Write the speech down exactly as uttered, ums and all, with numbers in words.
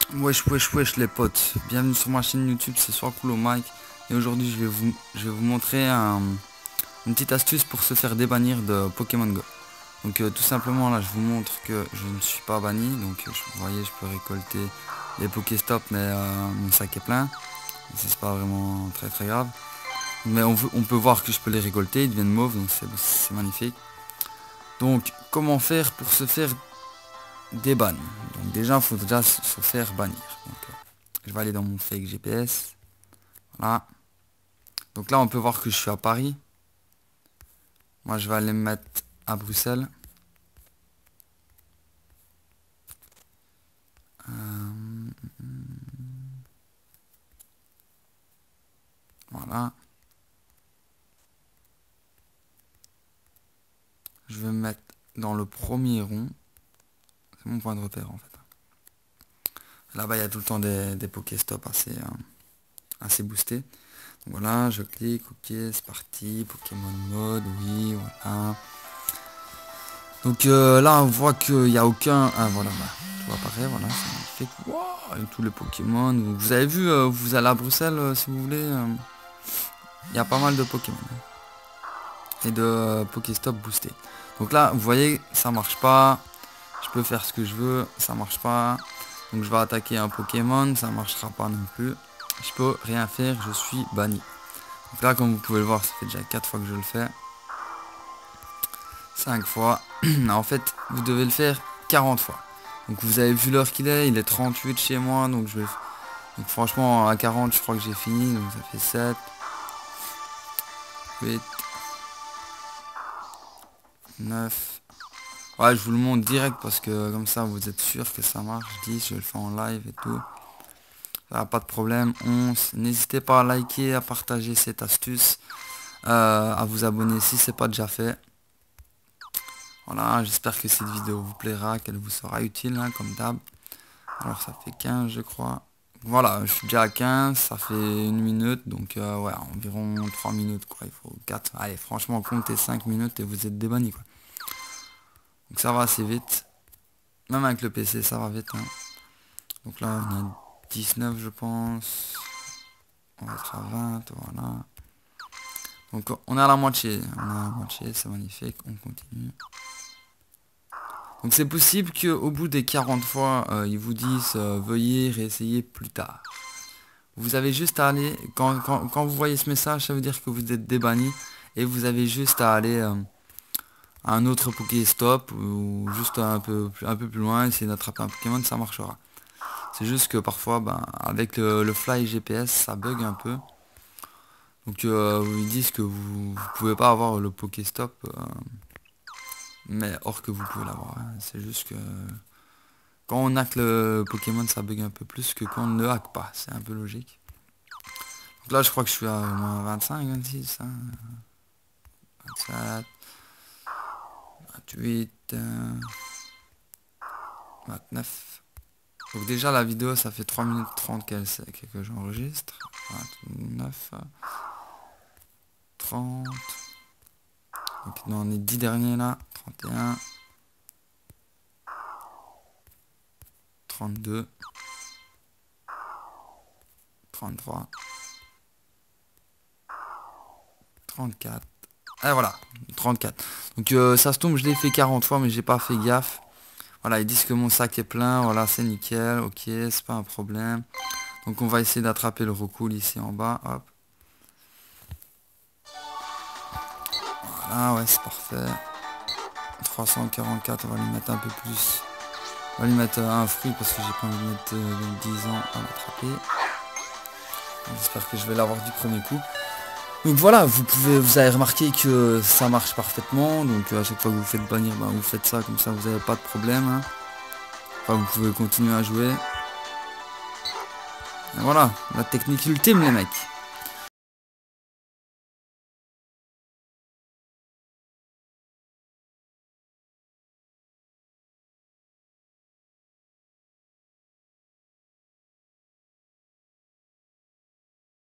Wesh wesh wesh les potes, bienvenue sur ma chaîne YouTube, c'est soit cool au Mike. Et aujourd'hui je vais vous je vais vous montrer un, une petite astuce pour se faire débannir de Pokémon Go. Donc euh, tout simplement là je vous montre que je ne suis pas banni. Donc euh, vous voyez, je peux récolter les Pokéstop, mais euh, mon sac est plein. C'est pas vraiment très très grave. Mais on, veut, on peut voir que je peux les récolter, ils deviennent mauves, donc c'est magnifique. Donc comment faire pour se faire déban? Donc déjà il faut déjà se faire bannir. Donc, euh, je vais aller dans mon fake G P S. Voilà. Donc là on peut voir que je suis à Paris. Moi je vais aller me mettre à Bruxelles. Euh, voilà. Je vais me mettre dans le premier rond. C'est mon point de repère en fait. Là-bas il y a tout le temps des, des Pokéstop assez, euh, assez boostés. Donc voilà, je clique, ok, c'est parti, Pokémon mode, oui, voilà. Donc euh, là on voit qu'il n'y a aucun... Ah voilà, bah, tout apparaît, voilà, c'est magnifique. Wow, avec tous les Pokémon. Vous avez vu, euh, vous allez à Bruxelles euh, si vous voulez. Euh, il y a pas mal de Pokémon. Et de euh, Pokéstop boostés. Donc là, vous voyez, ça marche pas. Je peux faire ce que je veux, ça marche pas. Donc je vais attaquer un Pokémon, ça marchera pas non plus. Je peux rien faire, je suis banni. Donc là, comme vous pouvez le voir, ça fait déjà quatre fois que je le fais. cinq fois. En fait, vous devez le faire quarante fois. Donc vous avez vu l'heure qu'il est, il est trente-huit chez moi. Donc je vais... Donc franchement, à quarante, je crois que j'ai fini. Donc ça fait sept, huit, neuf. Ouais, je vous le montre direct parce que comme ça, vous êtes sûr que ça marche. dix, je le fais en live et tout. Ça, pas de problème. onze. N'hésitez pas à liker, à partager cette astuce. Euh, à vous abonner si c'est pas déjà fait. Voilà, j'espère que cette vidéo vous plaira, qu'elle vous sera utile, hein, comme d'hab. Alors ça fait quinze je crois. Voilà, je suis déjà à quinze, ça fait une minute, donc euh, ouais, environ trois minutes quoi. Il faut quatre. Allez, franchement, comptez cinq minutes et vous êtes débanni quoi. Donc ça va assez vite. Même avec le P C, ça va vite. Hein. Donc là, on a dix-neuf je pense. On va être à vingt, voilà. Donc on est à la moitié. On est à la moitié, c'est magnifique, on continue. Donc c'est possible qu'au bout des quarante fois, euh, ils vous disent euh, veuillez réessayer plus tard. Vous avez juste à aller, quand, quand, quand vous voyez ce message, ça veut dire que vous êtes débanni. Et vous avez juste à aller euh, à un autre Pokéstop ou juste un peu, un peu plus loin, essayer d'attraper un Pokémon, ça marchera. C'est juste que parfois, ben, avec le, le Fly G P S, ça bug un peu. Donc euh, ils disent que vous ne pouvez pas avoir le Pokéstop. Euh, mais or que vous pouvez l'avoir, hein. C'est juste que quand on hack le Pokémon ça bug un peu plus que quand on ne le hack pas, c'est un peu logique. Donc là je crois que je suis à au moins vingt-cinq, vingt-six, hein. vingt-sept, vingt-huit, euh, vingt-neuf. Donc déjà la vidéo ça fait trois minutes trente qu'elle que j'enregistre. vingt-neuf, trente. Donc dans les dix derniers là, trente et un, trente-deux, trente-trois, trente-quatre. Et voilà, trente-quatre. Donc euh, ça se tombe, je l'ai fait quarante fois, mais j'ai pas fait gaffe. Voilà, ils disent que mon sac est plein, voilà, c'est nickel, ok, c'est pas un problème. Donc on va essayer d'attraper le recool ici en bas, hop. Voilà, ouais, c'est parfait. trois cent quarante-quatre, on va lui mettre un peu plus. On va lui mettre euh, un fruit parce que j'ai pas envie de mettre euh, dix ans à l'attraper. J'espère que je vais l'avoir du premier coup. Donc voilà, vous pouvez, vous avez remarqué que ça marche parfaitement. Donc à chaque fois que vous faites bannir, ben, vous faites ça, comme ça vous n'avez pas de problème. Hein. Enfin, vous pouvez continuer à jouer. Et voilà, la technique ultime les mecs.